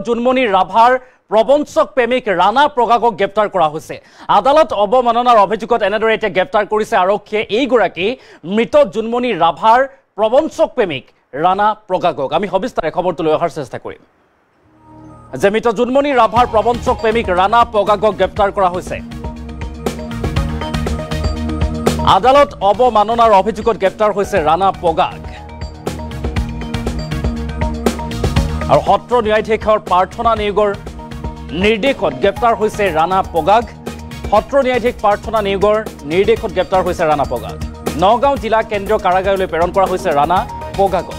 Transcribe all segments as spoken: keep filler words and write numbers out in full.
জুনমণি ৰাভাৰ প্ৰবঞ্চক প্ৰেমিক ৰাণা প্ৰগাগক গ্ৰেপ্তাৰ কৰা হৈছে। আদালত অৱমাননাৰ অভিযোগত এনেদৰে এতিয়া গ্ৰেপ্তাৰ কৰিছে আৰক্ষীয়ে এইগৰাকী মৃত জুনমণি ৰাভাৰ প্ৰবঞ্চক প্ৰেমিক ৰাণা প্ৰগাগক। আমি সবিস্তাৰে খবৰটো লৈ অহাৰ চেষ্টা কৰিম যে মৃত জুনমণি ৰাভাৰ প্ৰবঞ্চক প্ৰেমিক ৰাণা প্ৰগাগক গ্ৰেপ্তাৰ কৰা হৈছে। আদালত অৱমাননাৰ অভিযোগত গ্ৰেপ্তাৰ হৈছে ৰাণা প্ৰগাগ। আৰু সত্ৰ ন্যায়াধীশৰ প্ৰাৰ্থনা নিয়োগৰ নিৰ্দেশত গ্ৰেপ্তাৰ হৈছে ৰাণা প্ৰগাগ। সত্ৰ ন্যায়াধীশ প্ৰাৰ্থনা নিয়োগৰ নিৰ্দেশত গ্ৰেপ্তাৰ হৈছে ৰাণা প্ৰগাগ। নগাঁও জিলা কেন্দ্ৰীয় কাৰাগাৰলৈ প্ৰেৰণ কৰা হৈছে ৰাণা প্ৰগাগক।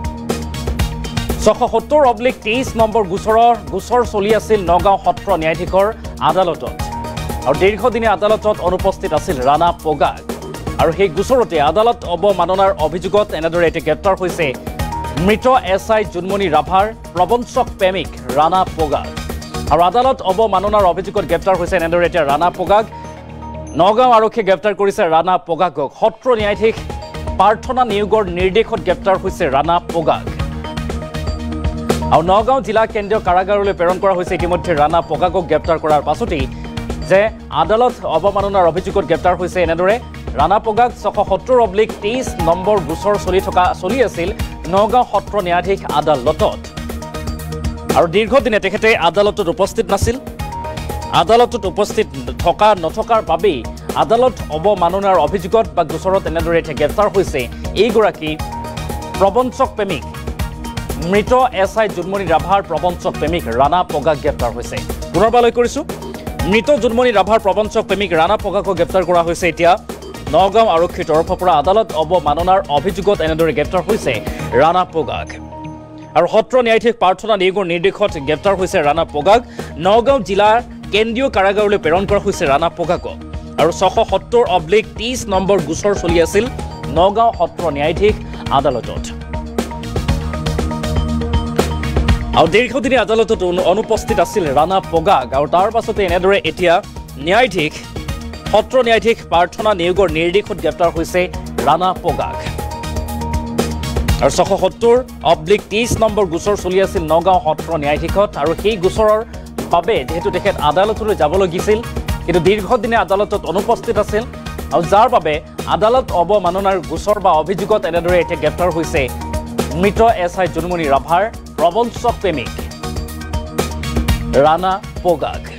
ছশ সত্তৰ অব্লিক তেইছ নম্বৰ গোচৰৰ গোচৰ চলি আছিল নগাঁও সত্ৰ ন্যায়াধীশৰ আদালতত। আৰু দীৰ্ঘদিনীয়া আদালতত অনুপস্থিত আছিল ৰাণা প্ৰগাগ। আৰু সেই গোচৰতে আদালত অৱমাননাৰ অভিযোগত এনেদৰে এতিয়া গ্ৰেপ্তাৰ হৈছে মৃত এছ আই জুনমণি ৰাভাৰ প্ৰবঞ্চক প্ৰেমিক ৰাণা প্ৰগাগ। আৰু আদালত অৱমাননাৰ অভিযোগত গ্ৰেপ্তাৰ হৈছে এনেদৰে এতিয়া ৰাণা প্ৰগাগ। নগাঁও আৰক্ষীয়ে গ্ৰেপ্তাৰ কৰিছে ৰাণা প্ৰগাগক। সত্ৰ ন্যায়াধীশ প্ৰাৰ্থনা নিয়োগৰ নিৰ্দেশত গ্ৰেপ্তাৰ হৈছে ৰাণা প্ৰগাগ। আৰু নগাঁও জিলা কেন্দ্ৰীয় কাৰাগাৰলৈ প্ৰেৰণ কৰা হৈছে ইতিমধ্যে ৰাণা প্ৰগাগক গ্ৰেপ্তাৰ কৰাৰ পাছতেই যে আদালত অৱমাননাৰ অভিযোগত গ্ৰেপ্তাৰ হৈছে এনেদৰে ৰাণা প্ৰগাগ। ছশ সত্তৰ অব্লিক তেইছ নম্বৰ গোচৰ চলি থকা চলি আছিল নগাঁও সত্ৰ ন্যায়াধীশ আদালতত। আৰু দীৰ্ঘদিনে তেখেতে আদালতত উপস্থিত নাছিল। আদালতত উপস্থিত থকা নথকাৰ বাবেই আদালত অৱমাননাৰ অভিযোগত বা গোচৰত এনেদৰে এতিয়া গ্ৰেপ্তাৰ হৈছে এইগৰাকী প্ৰবঞ্চক প্ৰেমিক মৃত এছ আই জুনমণি ৰাভাৰ প্ৰবঞ্চক প্ৰেমিক ৰাণা প্ৰগাগ গ্ৰেপ্তাৰ হৈছে। পুনৰবাৰলৈ কৰিছোঁ, মৃত জুনমণি ৰাভাৰ প্ৰবঞ্চক প্ৰেমিক ৰাণা প্ৰগাগক গ্ৰেপ্তাৰ কৰা হৈছে এতিয়া নগাঁও আৰক্ষীৰ তৰফৰ পৰা। আদালত অৱমাননাৰ অভিযোগত এনেদৰে গ্ৰেপ্তাৰ হৈছে ৰাণা প্ৰগাগ। আৰু সত্ৰ ন্যায়াধীশ প্ৰাৰ্থনা নিয়োগৰ নিৰ্দেশত গ্ৰেপ্তাৰ হৈছে ৰাণা প্ৰগাগ। নগাঁও জিলাৰ কেন্দ্ৰীয় কাৰাগাৰলৈ প্ৰেৰণ কৰা হৈছে ৰাণা প্ৰগাগক। আৰু ছশ সত্তৰ অব্লিক তেইছ নম্বৰ গোচৰ চলি আছিল নগাঁও সত্ৰ ন্যায়াধীশ আদালতত। আৰু দীৰ্ঘদিনীয়া আদালতত অনুপস্থিত আছিল ৰাণা প্ৰগাগ। আৰু তাৰ পাছতে এনেদৰে এতিয়া ন্যায়াধীশ সত্ৰ ন্যায়াধীশ প্ৰাৰ্থনা নিয়োগৰ নিৰ্দেশত গ্ৰেপ্তাৰ হৈছে ৰাণা প্ৰগাগ। আৰু ছশ সত্তৰ অব্লিক তেইছ নম্বৰ গোচৰ চলি আছিল নগাঁও সত্ৰ ন্যায়াধীশত। আৰু সেই গোচৰৰ বাবে যিহেতু তেখেত আদালতলৈ যাব লাগিছিল, কিন্তু দীৰ্ঘদিনীয়া আদালতত অনুপস্থিত আছিল। আৰু যাৰ বাবে আদালত অৱমাননাৰ গোচৰ বা অভিযোগত এনেদৰে এতিয়া গ্ৰেপ্তাৰ হৈছে মৃত এছ আই জুনমণি ৰাভাৰ প্ৰবঞ্চক প্ৰেমিক ৰাণা প্ৰগাগ।